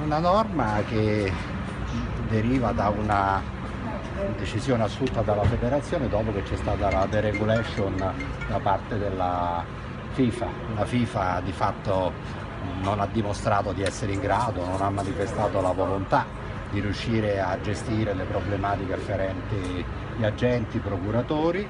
una norma che deriva da una decisione assunta dalla federazione dopo che c'è stata la deregulation da parte della FIFA. La FIFA di fatto non ha dimostrato di essere in grado, non ha manifestato la volontà di riuscire a gestire le problematiche afferenti gli agenti, i procuratori,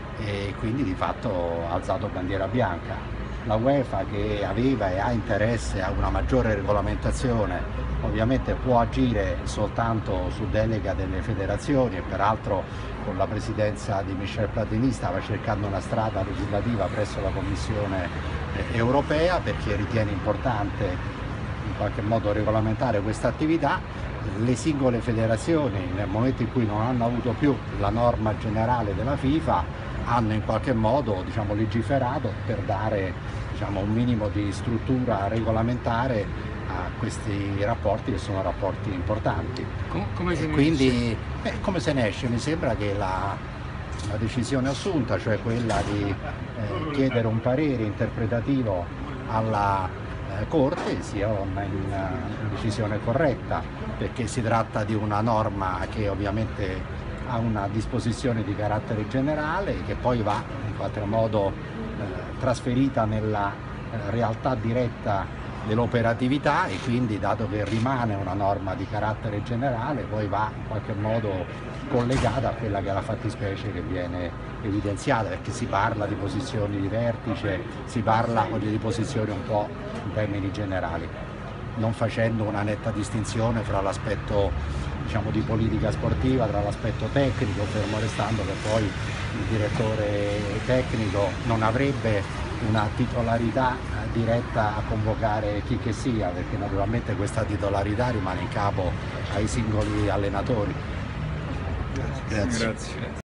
e quindi di fatto ha alzato bandiera bianca. La UEFA, che aveva e ha interesse a una maggiore regolamentazione, ovviamente può agire soltanto su delega delle federazioni, e peraltro con la presidenza di Michel Platini stava cercando una strada legislativa presso la Commissione europea, perché ritiene importante in qualche modo regolamentare questa attività. Le singole federazioni, nel momento in cui non hanno avuto più la norma generale della FIFA, hanno in qualche modo legiferato per dare un minimo di struttura regolamentare a questi rapporti, che sono rapporti importanti. Come se ne quindi come se ne esce? Mi sembra che la decisione assunta, cioè quella di chiedere un parere interpretativo alla Corte, sia una decisione corretta, perché si tratta di una norma che ovviamente ha una disposizione di carattere generale, che poi va in qualche modo trasferita nella realtà diretta dell'operatività, e quindi, dato che rimane una norma di carattere generale, poi va in qualche modo collegata a quella che è la fattispecie che viene evidenziata, perché si parla di posizioni di vertice, si parla di posizioni un po' in termini generali, non facendo una netta distinzione fra l'aspetto di politica sportiva, tra l'aspetto tecnico, fermo restando che poi il direttore tecnico non avrebbe una titolarità diretta a convocare chi che sia, perché naturalmente questa titolarità rimane in capo ai singoli allenatori. Grazie.